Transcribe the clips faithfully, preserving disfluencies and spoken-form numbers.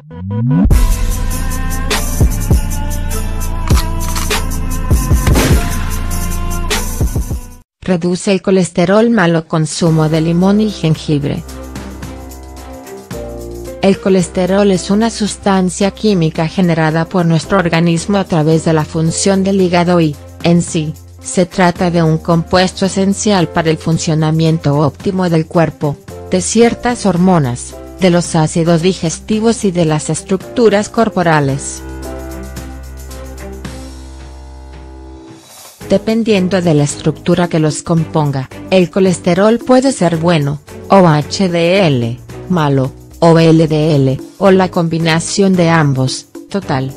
Reduce el colesterol malo consumo de limón y jengibre. El colesterol es una sustancia química generada por nuestro organismo a través de la función del hígado y, en sí, se trata de un compuesto esencial para el funcionamiento óptimo del cuerpo, de ciertas hormonas, de los ácidos digestivos y de las estructuras corporales. Dependiendo de la estructura que los componga, el colesterol puede ser bueno, o H D L, malo, o L D L, o la combinación de ambos, total.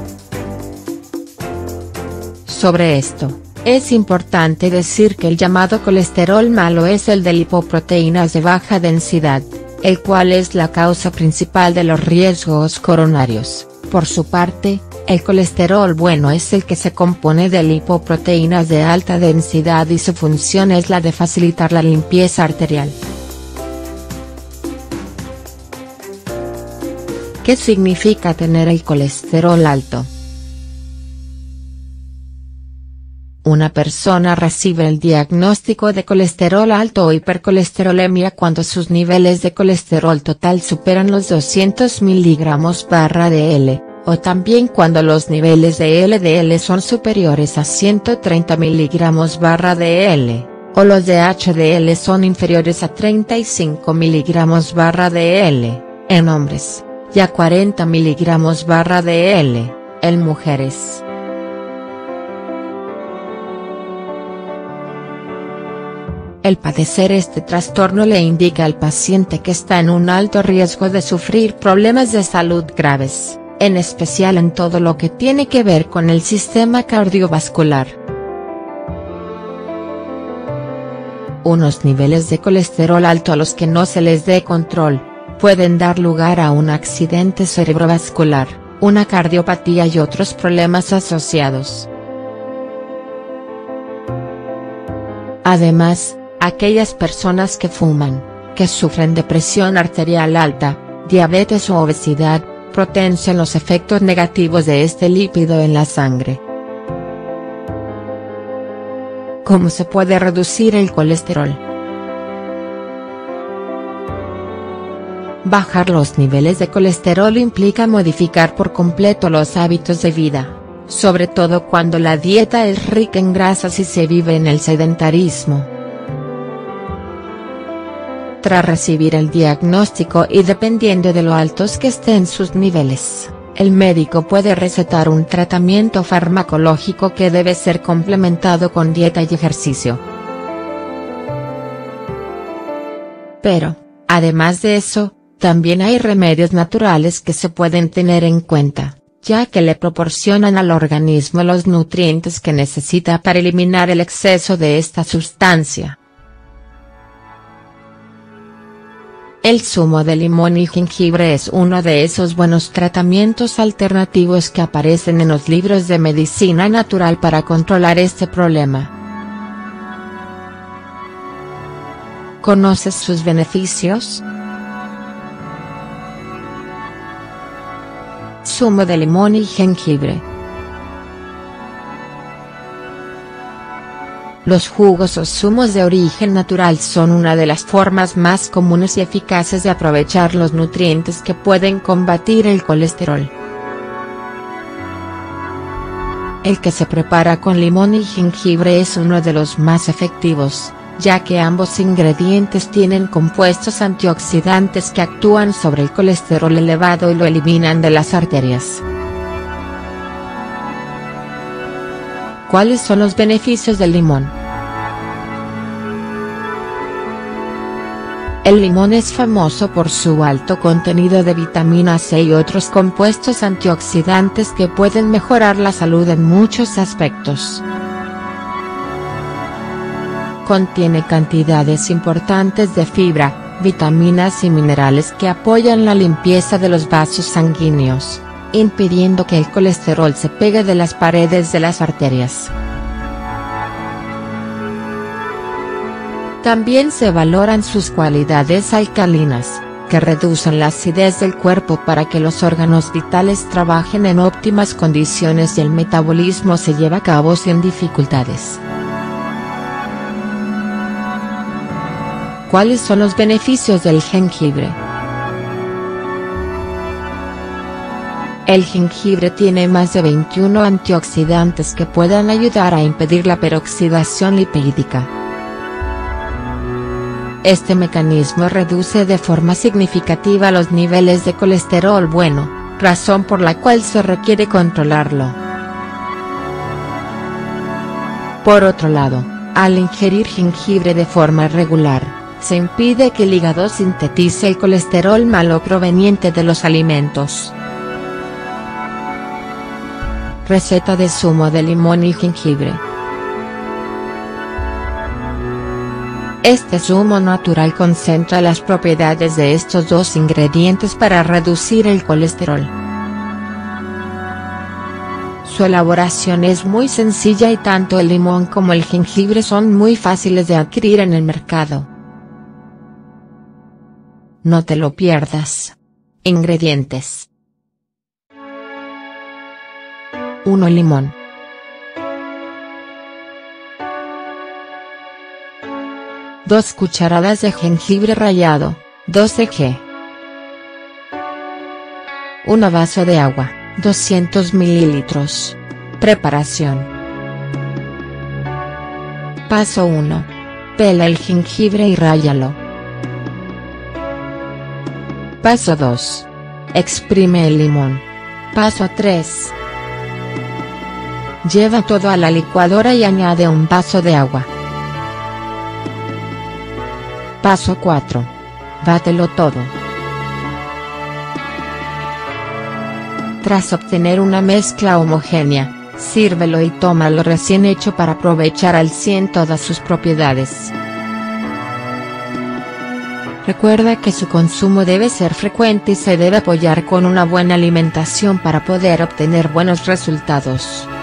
Sobre esto, es importante decir que el llamado colesterol malo es el de lipoproteínas de baja densidad, el cual es la causa principal de los riesgos coronarios. Por su parte, el colesterol bueno es el que se compone de lipoproteínas de alta densidad y su función es la de facilitar la limpieza arterial. ¿Qué significa tener el colesterol alto? Una persona recibe el diagnóstico de colesterol alto o hipercolesterolemia cuando sus niveles de colesterol total superan los doscientos miligramos de L, o también cuando los niveles de L D L son superiores a ciento treinta miligramos de L, o los de H D L son inferiores a treinta y cinco miligramos de L, en hombres, y a cuarenta miligramos de L, en mujeres. El padecer este trastorno le indica al paciente que está en un alto riesgo de sufrir problemas de salud graves, en especial en todo lo que tiene que ver con el sistema cardiovascular. Unos niveles de colesterol alto a los que no se les dé control, pueden dar lugar a un accidente cerebrovascular, una cardiopatía y otros problemas asociados. Además, aquellas personas que fuman, que sufren de presión arterial alta, diabetes o obesidad, potencian los efectos negativos de este lípido en la sangre. ¿Cómo se puede reducir el colesterol? Bajar los niveles de colesterol implica modificar por completo los hábitos de vida, sobre todo cuando la dieta es rica en grasas y se vive en el sedentarismo. Tras recibir el diagnóstico y dependiendo de lo altos que estén sus niveles, el médico puede recetar un tratamiento farmacológico que debe ser complementado con dieta y ejercicio. Pero, además de eso, también hay remedios naturales que se pueden tener en cuenta, ya que le proporcionan al organismo los nutrientes que necesita para eliminar el exceso de esta sustancia. El zumo de limón y jengibre es uno de esos buenos tratamientos alternativos que aparecen en los libros de medicina natural para controlar este problema. ¿Conoces sus beneficios? Zumo de limón y jengibre. Los jugos o zumos de origen natural son una de las formas más comunes y eficaces de aprovechar los nutrientes que pueden combatir el colesterol. El que se prepara con limón y jengibre es uno de los más efectivos, ya que ambos ingredientes tienen compuestos antioxidantes que actúan sobre el colesterol elevado y lo eliminan de las arterias. ¿Cuáles son los beneficios del limón? El limón es famoso por su alto contenido de vitamina C y otros compuestos antioxidantes que pueden mejorar la salud en muchos aspectos. Contiene cantidades importantes de fibra, vitaminas y minerales que apoyan la limpieza de los vasos sanguíneos, impidiendo que el colesterol se pegue de las paredes de las arterias. También se valoran sus cualidades alcalinas, que reducen la acidez del cuerpo para que los órganos vitales trabajen en óptimas condiciones y el metabolismo se lleve a cabo sin dificultades. ¿Cuáles son los beneficios del jengibre? El jengibre tiene más de veintiuno antioxidantes que pueden ayudar a impedir la peroxidación lipídica. Este mecanismo reduce de forma significativa los niveles de colesterol bueno, razón por la cual se requiere controlarlo. Por otro lado, al ingerir jengibre de forma regular, se impide que el hígado sintetice el colesterol malo proveniente de los alimentos. Receta de zumo de limón y jengibre. Este zumo natural concentra las propiedades de estos dos ingredientes para reducir el colesterol. Su elaboración es muy sencilla y tanto el limón como el jengibre son muy fáciles de adquirir en el mercado. No te lo pierdas. Ingredientes. uno Limón. dos cucharadas de jengibre rallado, doce gramos. un vaso de agua, doscientos mililitros. Preparación. Paso uno. Pela el jengibre y rállalo. Paso dos. Exprime el limón. Paso tres. Lleva todo a la licuadora y añade un vaso de agua. Paso cuatro. Bátelo todo. Tras obtener una mezcla homogénea, sírvelo y tómalo recién hecho para aprovechar al cien todas sus propiedades. Recuerda que su consumo debe ser frecuente y se debe apoyar con una buena alimentación para poder obtener buenos resultados.